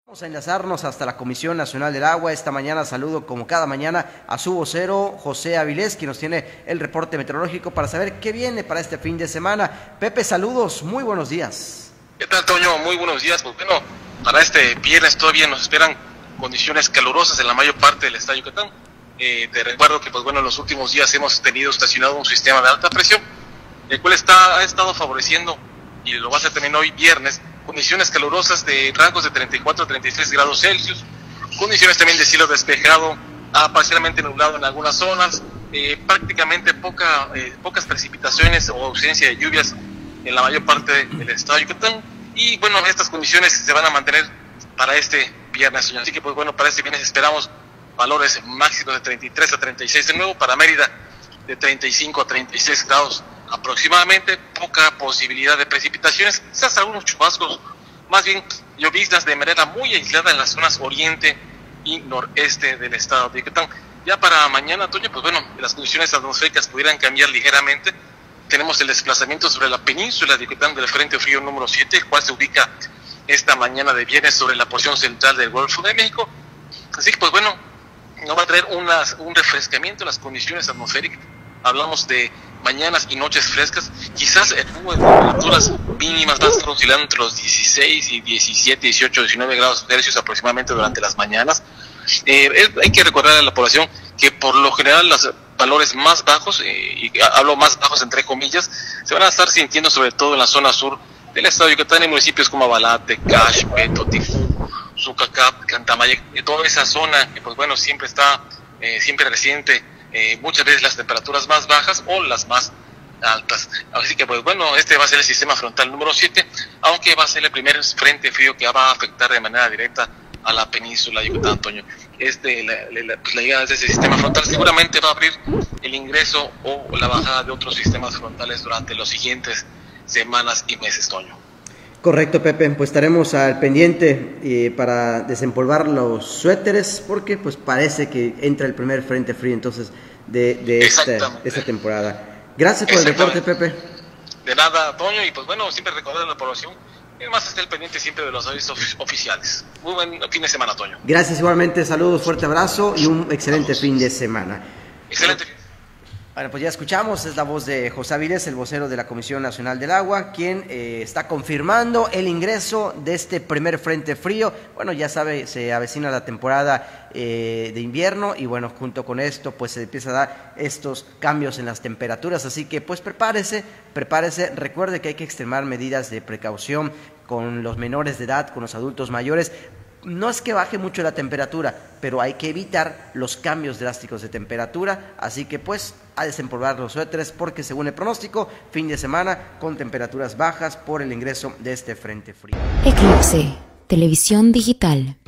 Vamos a enlazarnos hasta la Comisión Nacional del Agua. Esta mañana saludo, como cada mañana, a su vocero, José Avilés, quien nos tiene el reporte meteorológico para saber qué viene para este fin de semana. Pepe, saludos, muy buenos días. ¿Qué tal, Toño? Muy buenos días. Pues bueno, para este viernes todavía nos esperan condiciones calurosas en la mayor parte del estado de Yucatán. Te recuerdo que, pues bueno, en los últimos días hemos tenido estacionado un sistema de alta presión, el cual ha estado favoreciendo, y lo va a hacer también hoy viernes, condiciones calurosas de rangos de 34 a 33 grados Celsius, condiciones también de cielo despejado a parcialmente nublado en algunas zonas, prácticamente pocas precipitaciones o ausencia de lluvias en la mayor parte del estado de Yucatán. Y bueno, estas condiciones se van a mantener para este viernes. Así que pues bueno, para este viernes esperamos valores máximos de 33 a 36 de nuevo, para Mérida de 35 a 36 grados aproximadamente, poca posibilidad de precipitaciones, quizás algunos chubascos, más bien lloviznas de manera muy aislada en las zonas oriente y noreste del estado de Yucatán. Ya para mañana, Toño, pues bueno, las condiciones atmosféricas pudieran cambiar ligeramente. Tenemos el desplazamiento sobre la península de Yucatán del Frente Frío número 7, el cual se ubica esta mañana de viernes sobre la porción central del Golfo de México. Así que pues bueno, no va a traer un refrescamiento en las condiciones atmosféricas. Hablamos de mañanas y noches frescas, quizás el rango de temperaturas mínimas va a estar oscilando entre los 16 y 17, 18, 19 grados Celsius aproximadamente durante las mañanas. Hay que recordar a la población que por lo general los valores más bajos, y hablo más bajos entre comillas, se van a estar sintiendo sobre todo en la zona sur del estado de Yucatán, en municipios como Abalate, Cash, Peto, Tifú, Sucacap, Cantamayec, toda esa zona que pues bueno siempre está siempre reciente, muchas veces las temperaturas más bajas o las más altas. Así que pues bueno, este va a ser el sistema frontal número 7, aunque va a ser el primer frente frío que va a afectar de manera directa a la península de Yucatán, Toño. La llegada de ese sistema frontal seguramente va a abrir el ingreso o la bajada de otros sistemas frontales durante los siguientes semanas y meses, Toño. Correcto, Pepe, pues estaremos al pendiente para desempolvar los suéteres, porque pues parece que entra el primer frente frío entonces de esta temporada. Gracias por el reporte, Pepe. De nada, Toño, y pues bueno, siempre recordar a la población, y además esté al pendiente siempre de los avisos oficiales. Muy buen fin de semana, Toño. Gracias igualmente, saludos, fuerte abrazo y un excelente fin de semana. Excelente. Bueno, pues ya escuchamos, es la voz de José Avilés, el vocero de la Comisión Nacional del Agua, quien está confirmando el ingreso de este primer frente frío. Bueno, ya sabe, se avecina la temporada de invierno y bueno, junto con esto pues se empieza a dar estos cambios en las temperaturas, así que pues prepárese, recuerde que hay que extremar medidas de precaución con los menores de edad, con los adultos mayores. No es que baje mucho la temperatura, pero hay que evitar los cambios drásticos de temperatura, así que pues a desempolvar los suéteres porque según el pronóstico, fin de semana con temperaturas bajas por el ingreso de este frente frío. Eclipse, televisión digital.